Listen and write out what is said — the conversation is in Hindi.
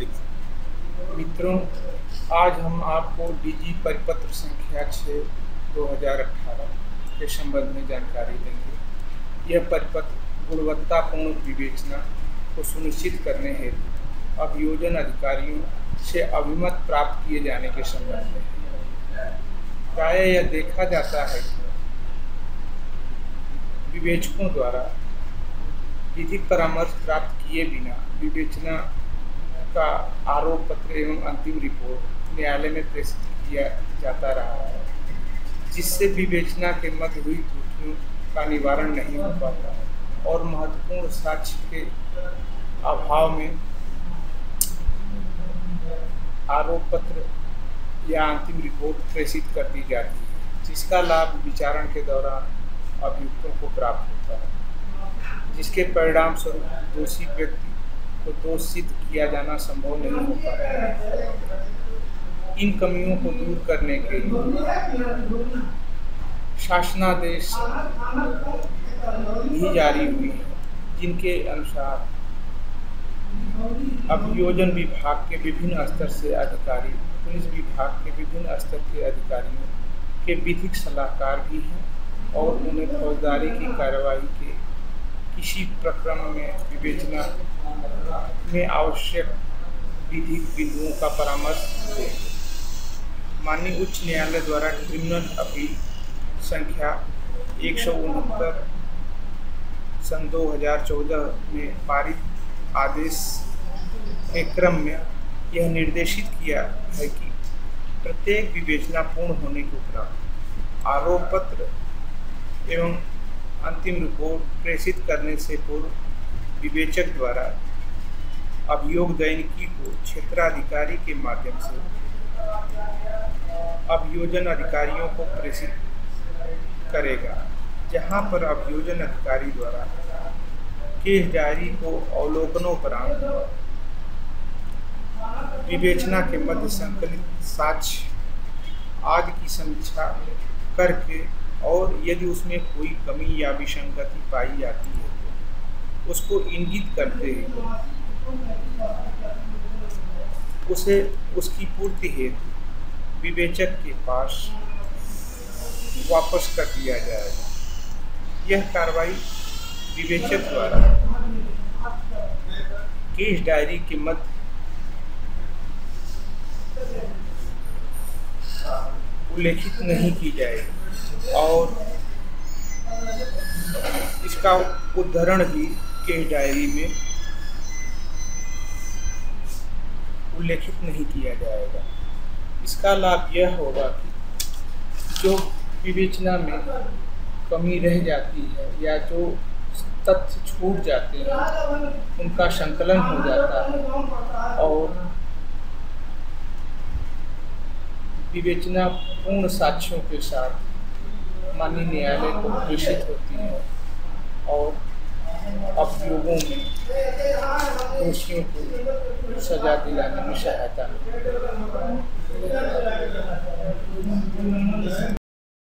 मित्रों, आज हम आपको डीजी परिपत्र संख्या 6/2018 के संबंध में जानकारी देंगे। यह परिपत्र गुणवत्तापूर्ण विवेचना को सुनिश्चित करने हेतु अभियोजन अधिकारियों से अभिमत प्राप्त किए जाने के संबंध में है। प्रायः यह देखा जाता है कि विवेचकों द्वारा विधिक परामर्श प्राप्त किए बिना विवेचना का आरोप पत्र एवं अंतिम रिपोर्ट न्यायालय में प्रेषित किया जाता रहा है, जिससे विवेचना के मध्य हुई त्रुटियों का निवारण नहीं हो पाता और महत्वपूर्ण साक्ष्य के अभाव में आरोप पत्र या अंतिम रिपोर्ट प्रेषित कर दी जाती है, जिसका लाभ विचारण के दौरान अभियुक्तों को प्राप्त होता है, जिसके परिणाम स्वरूप दोषी व्यक्ति को दोष सिद्ध किया जाना संभव नहीं हो पाता है। इन कमियों को दूर करने के लिए शासनादेश भी जारी हुई है, जिनके अनुसार अभियोजन विभाग के विभिन्न स्तर से अधिकारी पुलिस विभाग के विभिन्न स्तर के अधिकारियों के विधिक सलाहकार भी हैं और उन्हें फौजदारी की कार्रवाई के किसी प्रकरण में विवेचना में आवश्यक विधिक बिंदुओं का परामर्श देंगे। माननीय उच्च न्यायालय द्वारा क्रिमिनल अपील संख्या 169 सन 2014 में पारित आदेश के क्रम में यह निर्देशित किया है कि प्रत्येक विवेचना पूर्ण होने के उपरांत आरोप पत्र एवं अंतिम रिपोर्ट प्रेषित करने से पूर्व विवेचक द्वारा अभियोग दैनिकी को क्षेत्राधिकारी के माध्यम से अभियोजन अधिकारियों को प्रेषित करेगा, जहां पर अभियोजन अधिकारी द्वारा केस डायरी को अवलोकनोपरांत विवेचना के मध्य संकलित साक्ष्य आदि की समीक्षा करके और यदि उसमें कोई कमी या विसंगति पाई जाती है तो उसको इंगित करते हुए उसे उसकी पूर्ति हेतु विवेचक के पास वापस कर दिया जाएगा। यह कार्रवाई विवेचक द्वारा केस डायरी के मध्य उल्लेखित नहीं की जाएगी और इसका उद्धरण भी केस डायरी में उल्लेखित नहीं किया जाएगा। इसका लाभ यह होगा कि जो विवेचना में कमी रह जाती है या जो तथ्य छूट जाते हैं उनका संकलन हो जाता है और विवेचना पूर्ण साक्ष्यों के साथ माननीय न्यायालय को प्रेषित होती है और अभियोगों में दोषियों को सजा दिलाने में सहायता मिलती है।